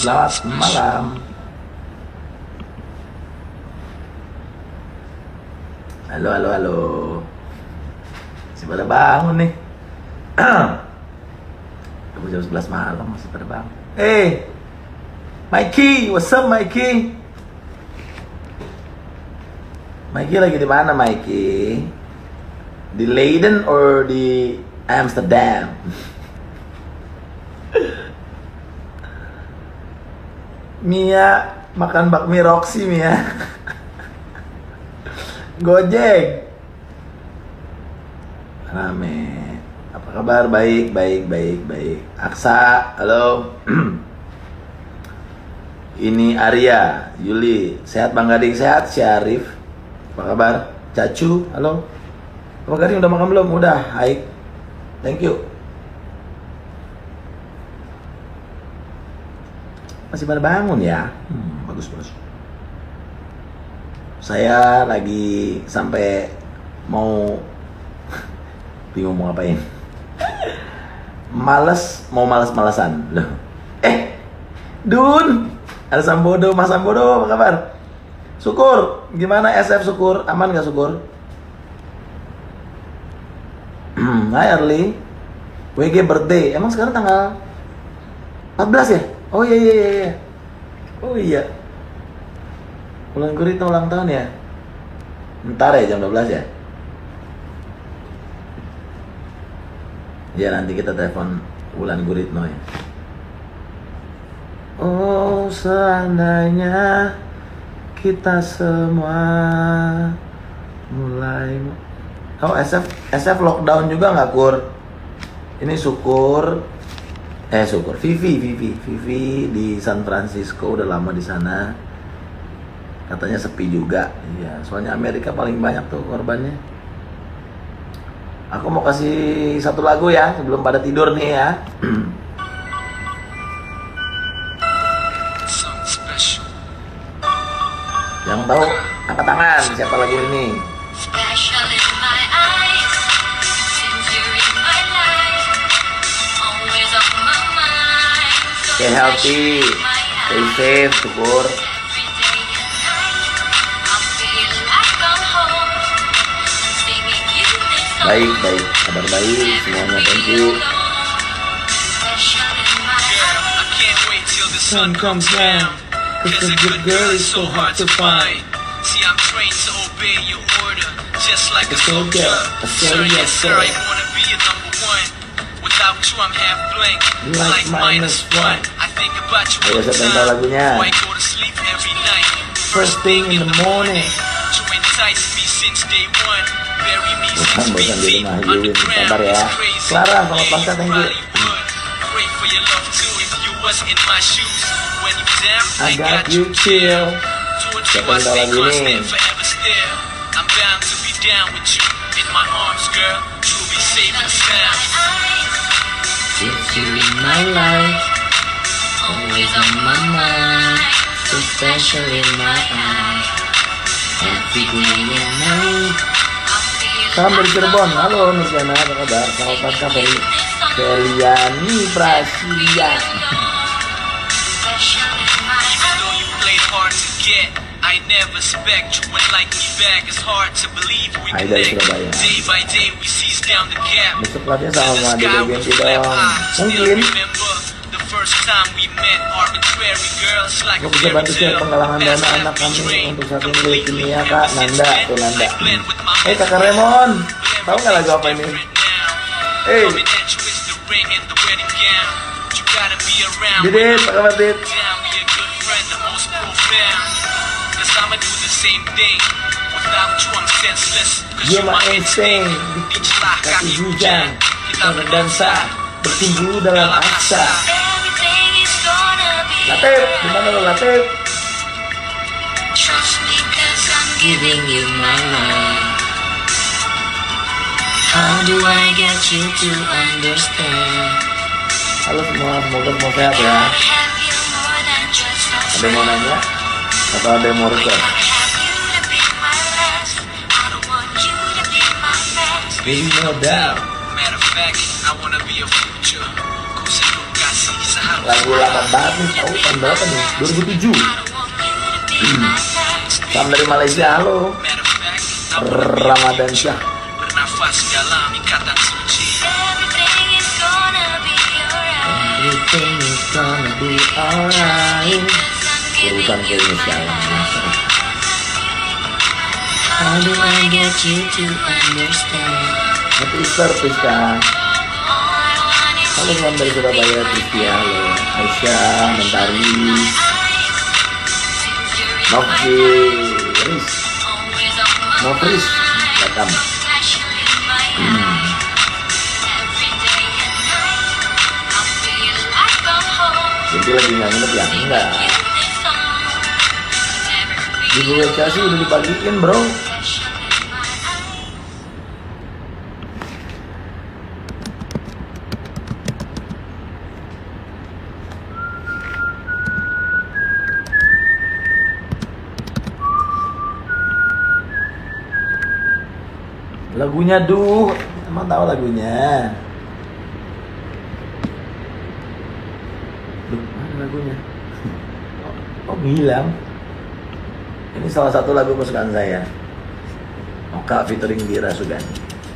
selamat malam. Halo, halo, halo. Masih pada bangun nih. Udah jam 11 malam masih pada bangun. Hey, Mikey, what's up Mikey? Mikey lagi di mana Mikey? Di Leiden or di Amsterdam? Mia makan bakmi Roxy Mia. Gojek. Rame. Apa kabar? Baik, baik, baik, baik. Aksa, halo. Ini Arya, Yuli. Sehat Bang Gading? Sehat. Syarif, apa kabar? Cacu, halo. Bang Gading udah makan belum? Udah, baik. Thank you. Masih pada bangun ya? Bagus, bagus. Saya lagi sampai mau bingung mau ngapain. Mau males-malesan. Loh. Dun. Ada Sambodo, Mas Sambodo, apa kabar? Syukur, gimana SF Syukur? Aman gak Syukur? Hai Arli. WG birthday, emang sekarang tanggal 14 ya? Oh iya, iya, iya. Oh iya. Bulan Guritno ulang tahun ya? Ntar ya jam 12 ya? Ya nanti kita telepon Wulan Guritno ya. Oh seandainya kita semua mulai. Oh SF lockdown juga nggak Kur? Ini Syukur. Syukur. Vivi di San Francisco udah lama di sana. Katanya sepi juga. Iya, soalnya Amerika paling banyak tuh korbannya. Aku mau kasih satu lagu ya sebelum pada tidur nih ya. Yang tahu angkat tangan siapa lagu ini? Stay healthy, stay safe, Syukur. Baik, baik, kabar baik, semuanya thank you. Sun comes down, 'cause a good girl is so hard to find. See, I'm trained to obey your order, just like a soldier. Sir, yes sir, I wanna be a number one. Without you, I'm half blank, like -1. I think about you all the time, boy, I go to sleep every night. First thing in the morning, to entice me since day one. Bury me 6 feet underground, it's crazy. Clara, selamat pasca, thank you. Pray for your love too, if you was in my shoes. When you down, I got you chill. Towards you, I stay constant, forever still. I'm bound to be down with you, in my arms, girl. You'll be safe and sound. It's you in my life, always on my mind, so special in my eyes, every day and night. Salam dari Cirebon, halo Nurjana, apa kabar? Selamat pasca Feliani Prasia. I never expect you would like me back. It's hard to believe we connect. Day by day we seize down the gap. Besok pelatnya sama di bagian tidak mungkin. The first time we met, arbitrary girls like Gue bisa bantu share penggalangan dana anak kami untuk satu milik kimia Kak Nanda, tuh Nanda. Kakak Remon, tahu nggak lagu apa ini? Didit, apa kabar Didit? I'ma do the same thing. Without you I'm senseless. You're my instinct. Kaki hujan, kita berdansa, bersimpu dalam aksa. Latif, dimana lo Latif? Trust me 'cause I'm giving you my life. How do I get you to understand? Halo semua, semoga semua sehat ya. Ada yang mau nanya? Atau ada yang mau request? Baby, no doubt. Matter of fact, I wanna be a future. Cause you got Lagu lama banget nih, tahu tahun berapa nih? 2007. Salam dari Malaysia, halo. Ramadan Syah. Bernafas dalam ikatan suci. Everything is gonna be alright. Urusan Indonesia. How do I get you to understand? Happy Easter, Priska. Halo, salam dari Surabaya, Pristia. Halo, Aisyah, Mentari, Nofris, datang. Jadi lagi nggak nginep ya? Enggak. Di Bekasi udah dibagiin, bro. Lagunya duh, emang tahu lagunya? Duh, mana lagunya? Oh, hilang. Ini salah satu lagu kesukaan saya. Oka featuring Dira Sugandi.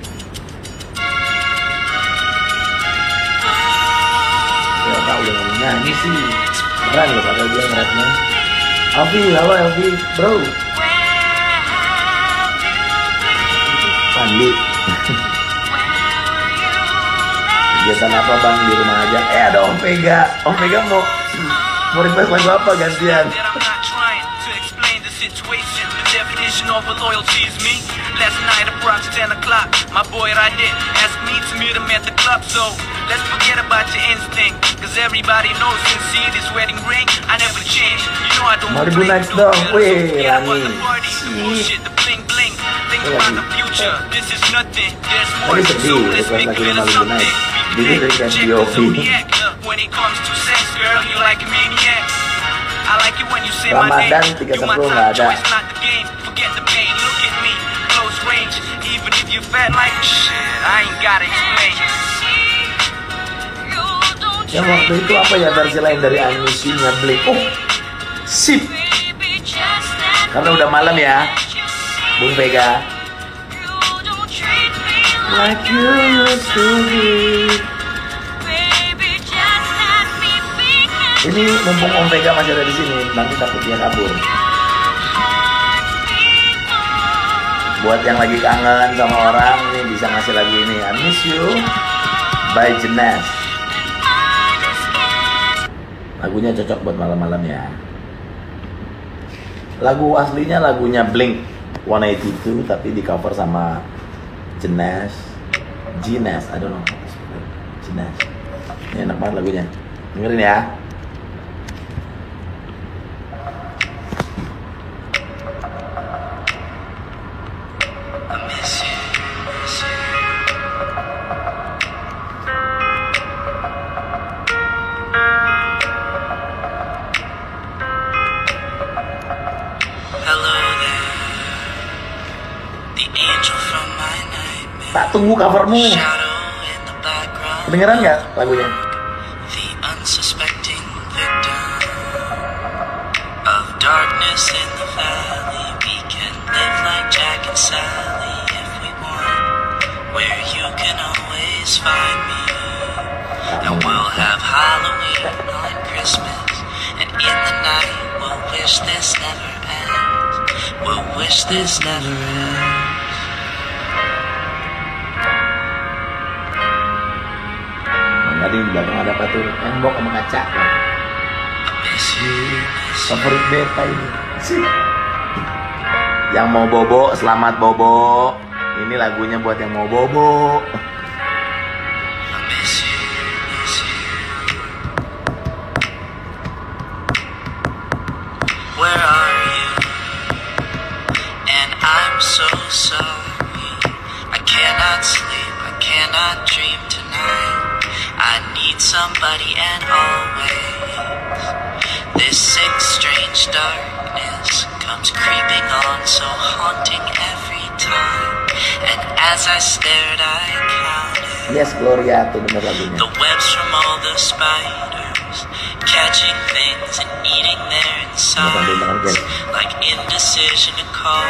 Ya, Oka udah ngomong nyanyi sih. Keren loh padahal dia nge-rapnya. Alfi, halo Alfi, bro. Pandi. Kegiatan apa bang di rumah aja? Ada Om Vega. Om Vega mau request lagu apa gantian? Of a loyalty is me. Last night approx 10 o'clock, my boy right there asked me to meet him at the club. So let's forget about your instinct, cause everybody knows since see this wedding ring, I never change. You know I don't Maribu next dong. Wih, Rani. Shit, the bling bling. Think about the future. This is nothing. There's more. Tadi sedih request lagu Maribu next. Jadi dari POV. When it comes to sex, girl, you like a maniac. I like it when you say my name. Ramadan 3 September nggak ada. Forget the pain, look at me, close range. Even if you fat like shit, I ain't gotta explain. Yang waktu itu apa ya versi lain dari Anisinya Blink? Oh, sip. Karena udah malam ya, Bung Vega. Like you used to be. Ini mumpung Om Vega masih ada di sini, nanti takut dia kabur. Buat yang lagi kangen sama orang nih bisa ngasih lagu ini. I Miss You by Jenas. Lagunya cocok buat malam-malam ya. Lagu aslinya lagunya Blink 182 tapi di cover sama Jenas. I don't know. Jenas. Ini enak banget lagunya. Dengerin ya. Tak tunggu covermu. Kedengeran nggak lagunya? Tadi di belakang ada apa tuh? Tembok sama kaca. Favorit beta ini. Yang mau bobo, selamat bobo. Ini lagunya buat yang mau bobo. Where are you? And I'm so sorry. I cannot sleep, I cannot dream tonight. I need somebody and always. This sick, strange darkness comes creeping on, so haunting every time. And as I stared, I counted Yes, Gloria tuh bener lagunya. the webs from all the spiders catching things and eating their insides, like indecision to call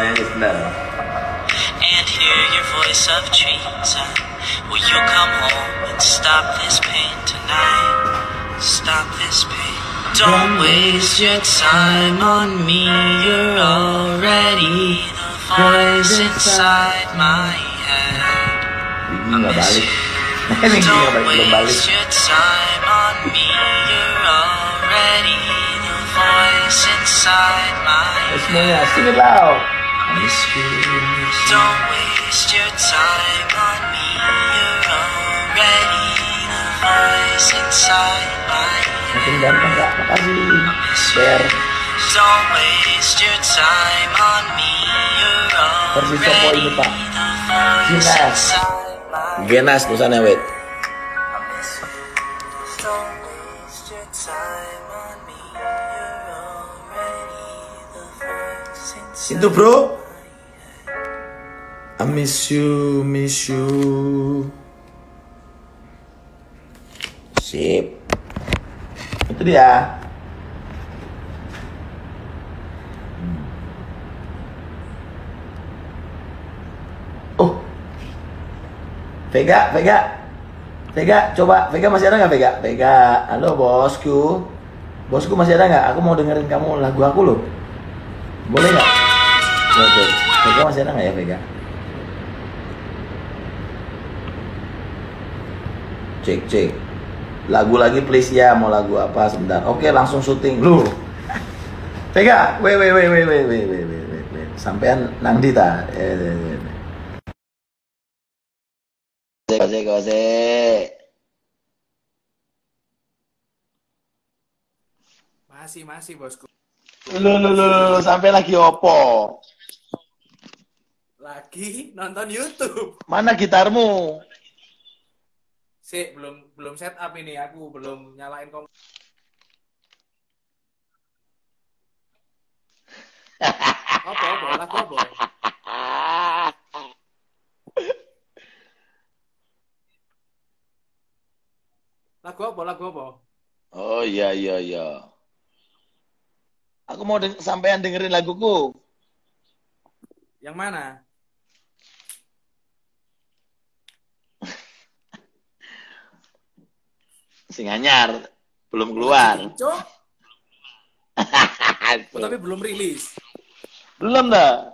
and hear your voice of treason. Will you come home and stop this pain tonight? Stop this pain. Don't waste your time on me. You're already the voice inside my head. I miss you. Don't waste your time on me. You're already the voice inside my head. I miss you. Don't waste your time on me. You're already the voice inside my head. Makin ganteng Kak, makasih. Share. Don't waste your time on me. You're Versi Sopo ini Pak. already the voice Genas. inside my Genas tulisannya wait. Don't waste your time on me. You're already the voice inside. Itu bro. I miss you, miss you. Sip. Itu dia. Oh, Vega, coba Vega masih ada nggak Vega? Vega, halo bosku, masih ada nggak? Aku mau dengerin kamu lagu aku loh, boleh nggak? Oke, Vega masih ada nggak ya Vega? Cek, lagu lagi please ya, mau lagu apa sebentar? Oke, langsung syuting lu. Vega, wait, sampean nang di ta? Gose. Masih bosku. Lu sampai lagi opo? Lagi nonton YouTube. Mana gitarmu? Sik, belum set up ini, aku belum nyalain komputer. Apa? Lagu apa? Lagu apa? Oh iya. Aku mau sampean dengerin laguku. Yang mana? Sing anyar, belum keluar. Cok. Tapi belum rilis. Belum dah.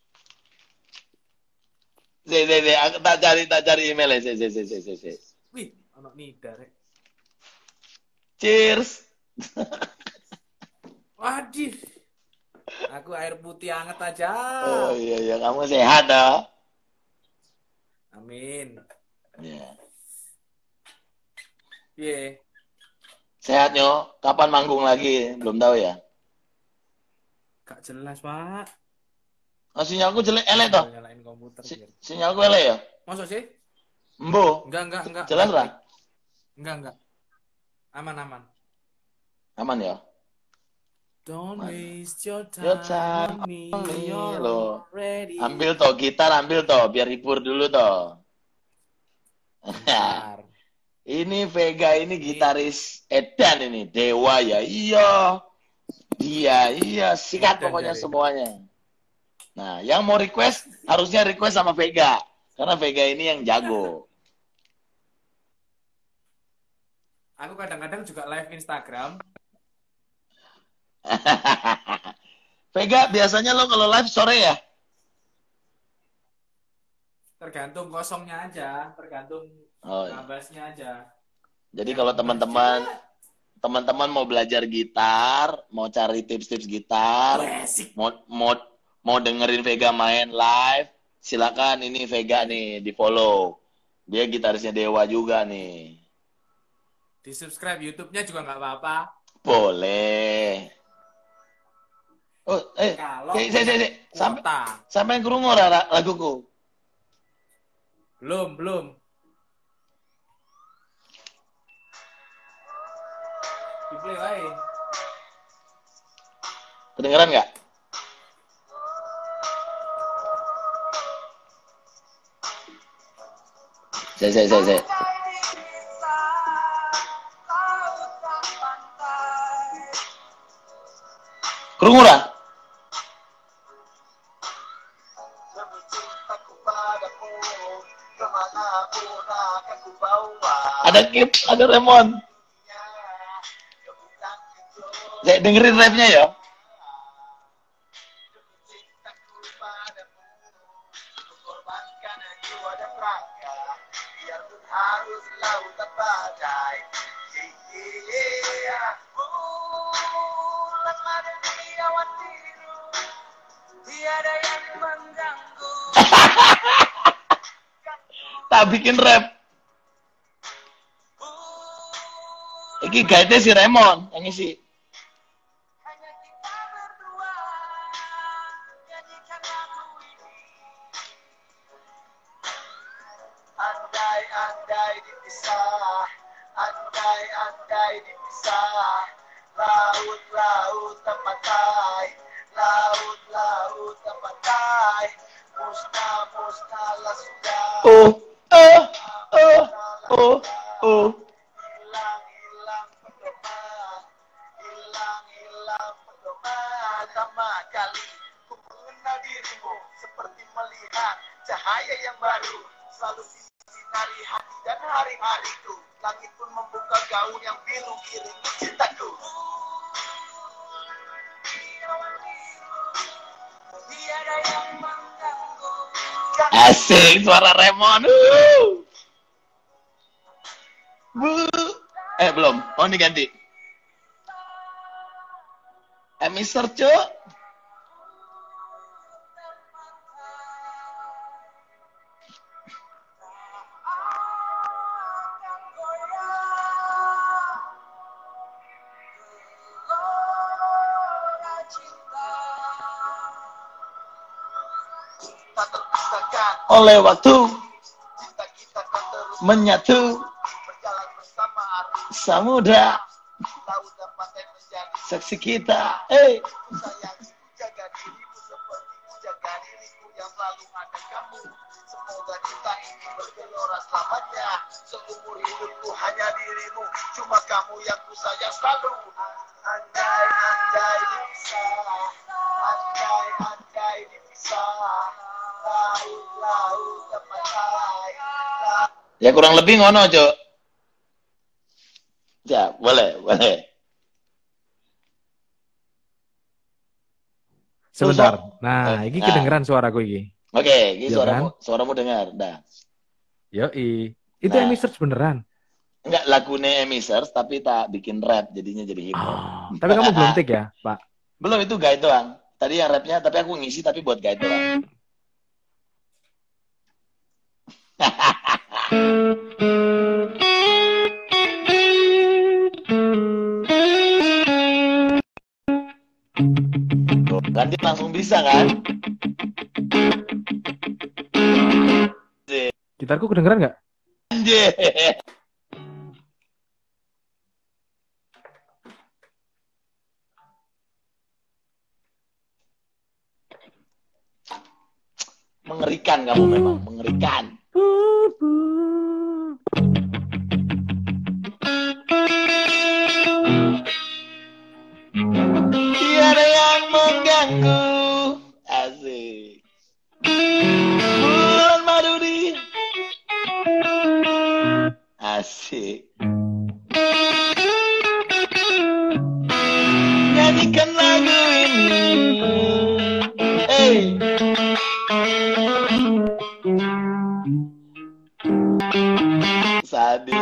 Aku tak cari emailnya. Wih, anak nida rek. Cheers. Waduh. Aku air putih anget aja. Oh iya, kamu sehat dah. Amin. Iya. Iya. Sehat Nyo, kapan manggung lagi? Belum tahu ya? Gak jelas, Pak. Oh, sinyalku jelek elek toh? Nyalain komputer. Sinyalku elek ya? Masa sih? Embo. Enggak. Jelas lah? Enggak. Aman. Aman ya? Don't waste your Your time time on me. on me, You're lo. ready. Ambil toh, gitar ambil toh, biar hibur dulu toh. Bentar. Ini Vega ini gitaris Edan ini, Dewa ya, iya. Iya, sikat Edan pokoknya dari. semuanya. Nah, yang mau request, harusnya request sama Vega. Karena Vega ini yang jago. Aku kadang-kadang juga live Instagram. Vega, biasanya lo kalau live sore ya? Tergantung kosongnya aja, tergantung Oh, iya. nabasnya aja. Jadi kalau teman-teman mau belajar gitar, mau cari tips-tips gitar, Asik. mau dengerin Vega main live, silakan ini Vega nih di follow. Dia gitarisnya Dewa juga nih. Di subscribe YouTube-nya juga nggak apa-apa. Boleh. Oh, Kalau sampai krungu ora laguku. Belum. Di play wae. Kedengeran nggak? Saya. Krungu ora? Ada Kip, ada Remon. Saya dengerin rapnya ya. Tak bikin rap. Iki guide si Remon yang isi. Andai dipisah, andai dipisah, laut terpatai, laut terpatai, musnahlah sudah. Hilang pedoman, hilang pedoman. Pertama kali ku mengenal dirimu, seperti melihat cahaya yang baru, selalu sinari hati dan hari-hariku. Langit pun membuka gaun yang biru iringi cintaku. Tiada yang mengganggu. Asik suara Remon. Belum. Oh, ini ganti. Mister Cuk. Oleh waktu menyatu samudra saksi kita. Sayang, jaga diriku seperti ku jaga diriku yang selalu ada kamu. Semoga cinta ini bergelora selamanya. Seumur hidupku hanya dirimu, cuma kamu yang ku sayang selalu. Andai dipisah, andai dipisah, laut terpatai. Ya kurang lebih ngono, Cuk. Ya, boleh. Sebentar. Nah, ini kedengeran suaraku ini. Oke, ini Ya, suaramu dengar. Dah. Yoi. Itu Nah. Emi Search beneran. Enggak lagunya Emisers, tapi tak bikin rap, jadinya jadi hip hop. Tapi kamu belum take ya, Pak? Belum, itu guide doang. Tadi yang rapnya, tapi aku ngisi tapi buat guide doang. Ganti langsung bisa kan? Gitarku kedengeran nggak? Anjir. Mengerikan kamu memang, mengerikan. Tiada yang mengganggu. Asik. Bulan Maduri. Asik. Nyanyikan lagu ini. Sadis.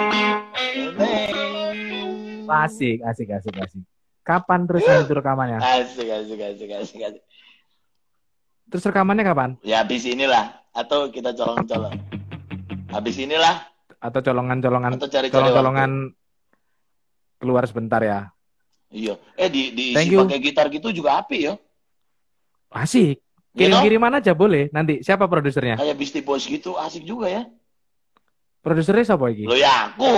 Asik. Kapan terus itu rekamannya? Asik. Terus rekamannya kapan? Ya habis inilah, atau kita colong-colong. Habis inilah, Atau colongan-colongan atau cari-cari colong-colongan keluar sebentar ya. Iya. Diisi Thank you. pakai gitar gitu juga api ya. Asik. You know? Kirim-kiriman aja boleh. Nanti siapa produsernya? Kayak Beastie Boys gitu, asik juga ya. Produsernya siapa lagi? Lo ya aku.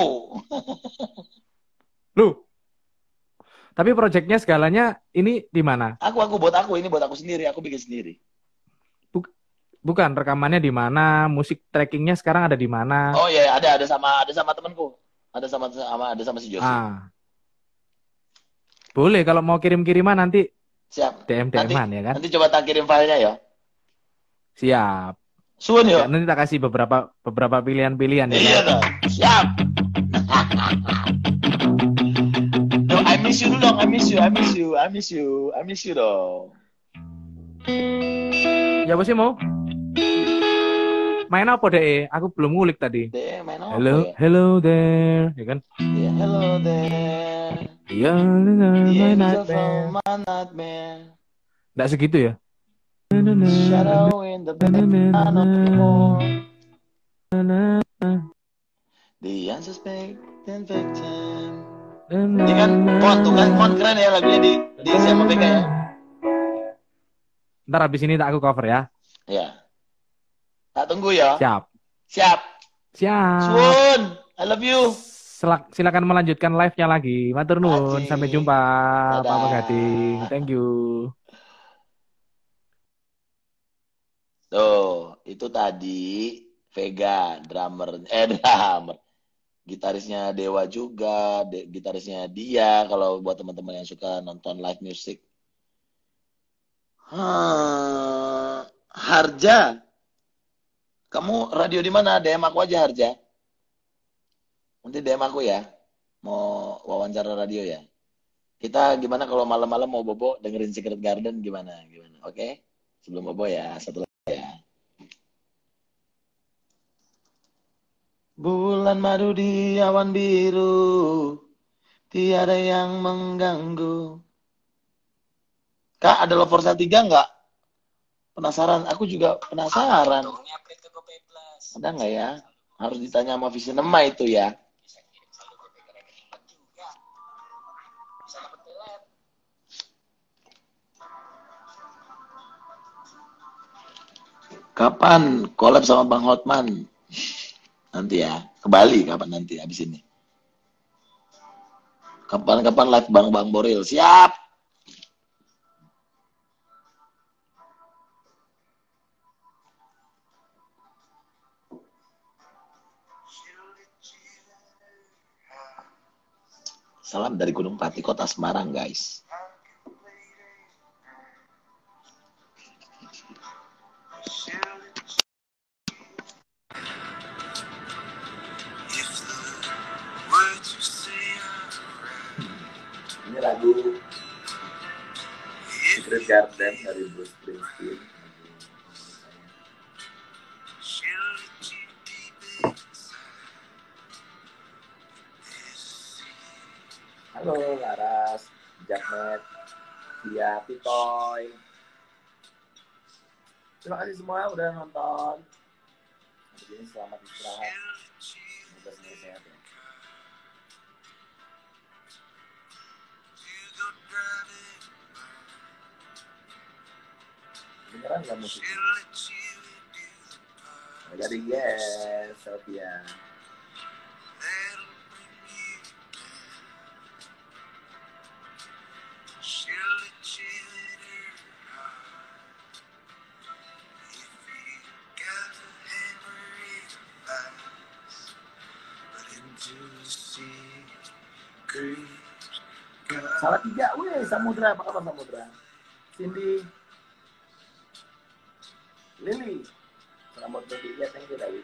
Lu. Tapi proyeknya segalanya ini di mana? Aku buat aku, ini buat aku sendiri, aku bikin sendiri. Bukan, rekamannya di mana? Musik trackingnya sekarang ada di mana? Oh iya, ada sama temanku. Ada sama si Josi. Boleh kalau mau kirim-kiriman nanti Siap. DM-an ya kan? Nanti coba tak kirim filenya ya. Siap. Suun Ya, ya. nanti tak kasih beberapa pilihan-pilihan ya Iya kan? dong. Siap. No, I miss you dulu dong. I miss you dong. Ya apa sih mau? Main apa deh? Aku belum ngulik tadi. Deh, main apa Hello, ya? hello there, ya kan? Iya, hello there. Iya, The my angel nightmare. from my nightmare. Nggak segitu ya? Shadow in the bed, I know more. The unsuspecting victim. Ini kan Mon tuh kan, Mon keren ya lagunya di sama BK ya. Ntar habis ini tak aku cover ya. Ya. Tak tunggu ya. Siap. Siap. Siap. Suun, I love you. Silakan melanjutkan live-nya lagi. Matur nuwun. Aji. Sampai jumpa. Dadah. Papa Gading. Thank you. Tuh, itu tadi Vega, drummer, gitarisnya Dewa juga, gitarisnya dia. Kalau buat teman-teman yang suka nonton live music, Harja, kamu radio di mana? DM aku aja Harja. Nanti DM aku ya, mau wawancara radio ya. Kita gimana kalau malam-malam mau bobo dengerin Secret Garden gimana? Oke? Sebelum bobo ya, satu lagi ya. Bulan madu di awan biru, tiada yang mengganggu. Kak, ada Loversa 3 nggak? Penasaran, aku juga penasaran. Ada nggak ya? Harus ditanya sama Visinema itu ya. Kapan collab sama Bang Hotman? Nanti ya, ke Bali kapan nanti habis ini. Kapan-kapan live Bang Boril. Siap. Salam dari Gunung Pati, Kota Semarang, guys. Ini lagu Secret Garden dari Bruce Springsteen. Halo Laras, Jakmet, Via, Pitoy. Terima kasih semua udah nonton. Habis ini selamat istirahat. Semoga semua sehat ya. Beneran nggak musik? Jadi yes, Sofia. Salah 3, weh, Samudra, apa kabar Samudra? Cindy, Lily, selamat bertiga, thank you David.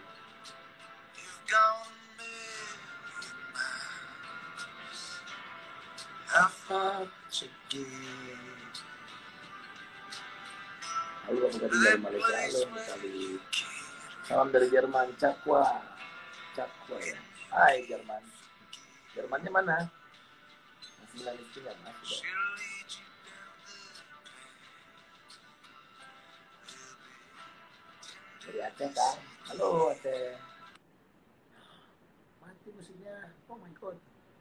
Halo, aku tadi dari Malaysia, halo, kali. Salam dari Jerman, Cakwa ya. Hai Jerman. Jermannya mana? Masih nangis juga, Mas. Dari Aceh kan? Halo Aceh. Mati musiknya. Oh my god.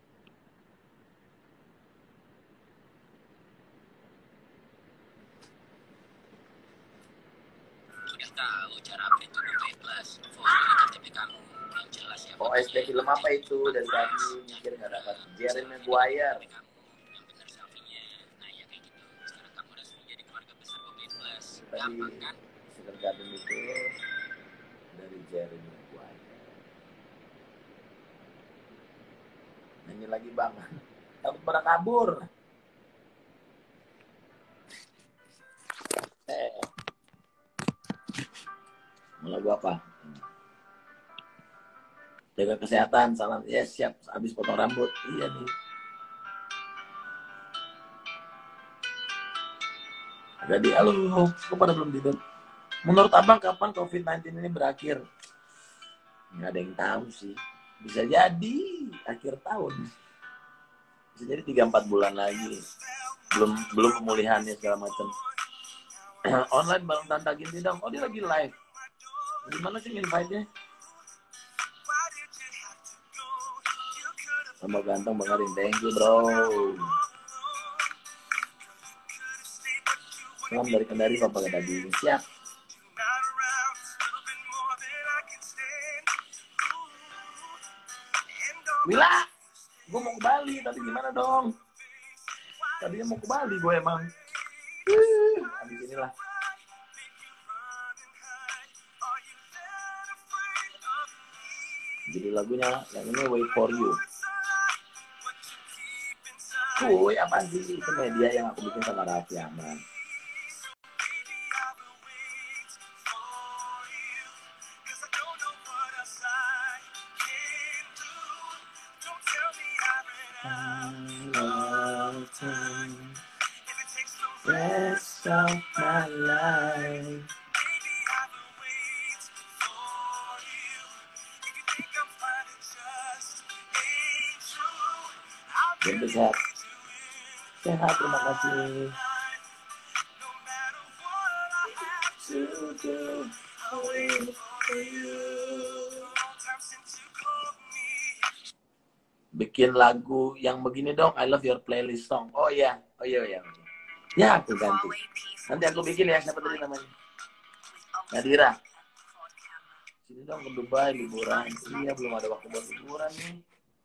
Sudah tahu cara update Google Plus. Follow KTP kamu yang jelas ya. Oh, SD film apa itu? Dari tadi mikir nggak dapat. Jerry Maguire. Yang benar selfie-nya. Nah ya kayak gitu. Sekarang kamu resmi jadi keluarga besar Google Plus. Tadi Gampang kan? Secret Garden itu dari Jerry Maguire. Nyanyi lagi bang. Takut pada kabur. Lagu apa? Jaga kesehatan, salam. Yes, siap. Habis potong rambut. Iya nih. Jadi, halo, kok pada belum tidur? Menurut abang kapan COVID-19 ini berakhir? Nggak ada yang tahu sih. Bisa jadi akhir tahun. Bisa jadi 3-4 bulan lagi. Belum pemulihannya segala macam. Online bareng Tante Ginti dong. Oh, dia lagi live. Gimana sih invite-nya? Sama ganteng Bang Arin. Thank you, bro. Salam dari Kendari, Papa tadi. Siap. Wila, gue mau ke Bali, tapi gimana dong? Tadinya mau ke Bali gue emang. Habis inilah. Jadi lagunya yang ini Wait For You. Kuy, apaan sih? Itu media yang aku bikin sama Raffi Ahmad. Rest of my life. Jadi sehat. Sehat, terima kasih. Bikin lagu yang begini dong, I love your playlist song. Oh iya. Ya, aku ganti. Nanti aku bikin ya, siapa tadi namanya? Nadira. Sini dong ke Dubai liburan. Iya, belum ada waktu buat liburan nih.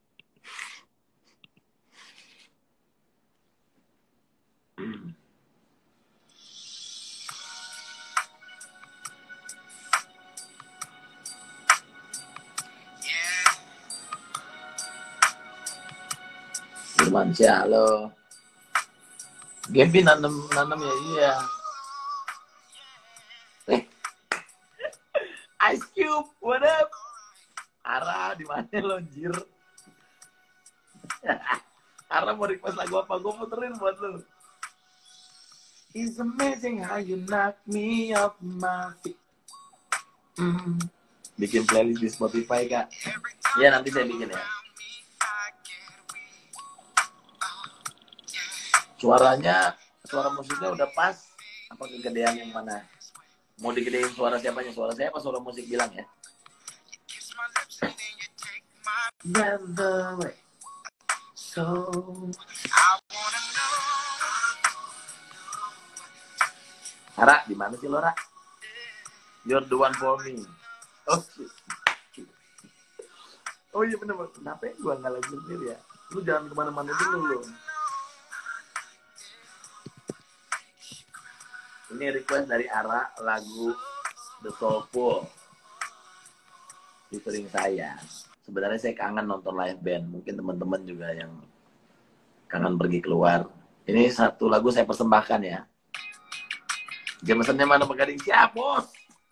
Firmansyah, halo. Gempi nanam ya, iya. Ice Cube, what up? Ara, di mana lo, anjir? Ara mau request lagu apa? Gue puterin buat lo. It's amazing how you knock me off my feet. Bikin playlist di Spotify, Kak. Ya, nanti saya bikin ya. Suara musiknya udah pas. Apa kegedean yang mana? Mau digedein suara siapanya? Suara saya apa suara musik bilang ya? Never way. So Ra, di mana sih lo, Ra? You're the one for me. Oh, oh iya bener. Kenapa ya gue nggak lagi sendiri ya? Lu jangan kemana-mana dulu lo. Ini request dari Ara, lagu The Soulful featuring saya. Sebenarnya saya kangen nonton live band. Mungkin teman-teman juga yang kangen pergi keluar. Ini satu lagu saya persembahkan ya. Jameson-nya mana Pegading? Siap, bos.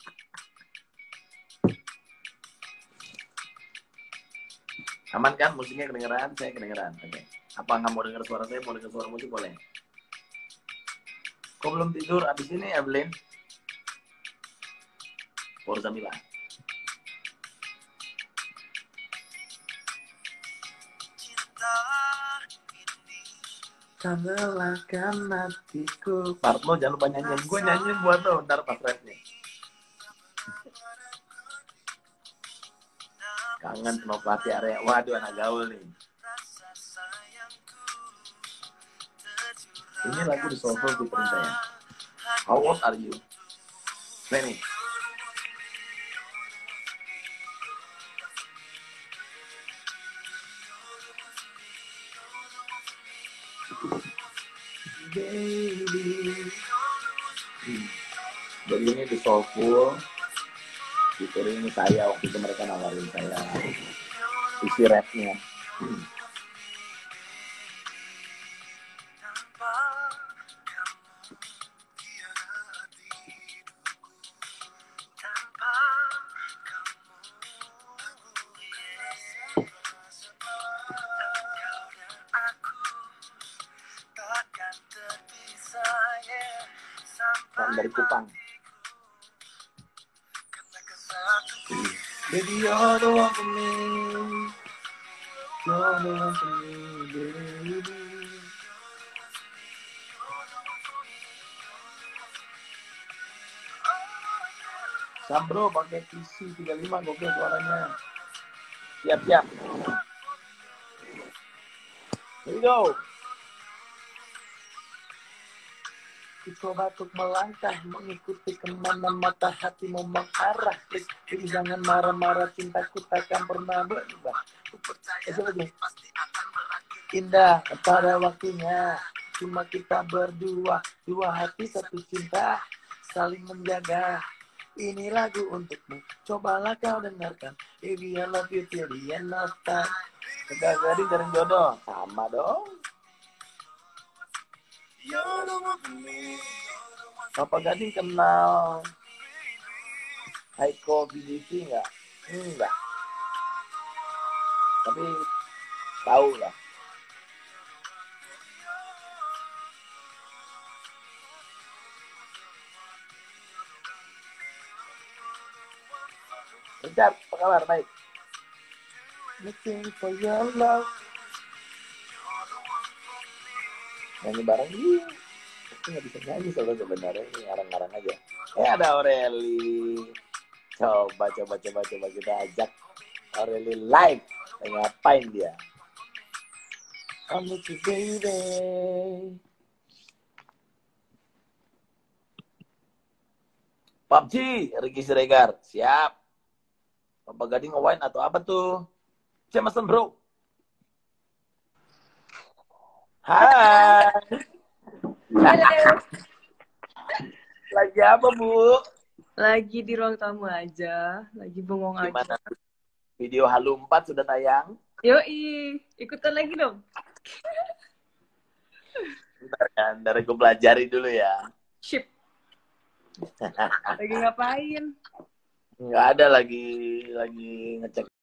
Aman kan? Musiknya kedengeran? Saya kedengeran. Oke. Apa nggak mau denger suara saya? Mau denger suara musik boleh? Kok belum tidur? Abis ini, Evelyn? Forza Milan. Tenggelamkan hatiku. Partno jangan lupa nyanyiin. Gue nyanyiin buat lo ntar pas rapnya. Kangen Senopati area. Waduh, anak gaul nih. Ini lagu di Soulful di perintahnya. How old are you? Nih. Baby. Jadi ini di Soulful. Featuring ini saya, waktu itu mereka nawarin saya isi rapnya. dari Kupang. Baby, you're the one for me. You're the one for me, baby. Sambro pakai PC 35 gokil suaranya. Siap. Here we go. Coba untuk melangkah mengikuti kemana mata hatimu mengarah. Please jangan marah-marah, cintaku takkan pernah berubah. Indah pada waktunya, cuma kita berdua, dua hati satu cinta, saling menjaga. Ini lagu untukmu, cobalah kau dengarkan. Baby I love you till the end of time. Gading cari jodoh, sama dong. Papa Gading kenal Haiko BDT nggak? Enggak. Tapi tahu lah. Richard, apa kabar? Baik. Looking for your love. Nyanyi bareng dia. Aku nggak bisa nyanyi soalnya sebenarnya, ini ngarang-ngarang aja. Ada Aureli. Coba kita ajak Aureli live. Ngapain dia? I miss you, baby. PUBG, Ricky Siregar. Siap. Papa Gading nge-wine atau apa tuh? Jameson bro. Hai. Lagi apa, Bu? Lagi di ruang tamu aja, lagi bengong Gimana? aja. Video Halu 4 sudah tayang. Yoi, ikutan lagi dong. Ntar aku pelajari dulu ya. Ship. Lagi ngapain? Nggak ada lagi ngecek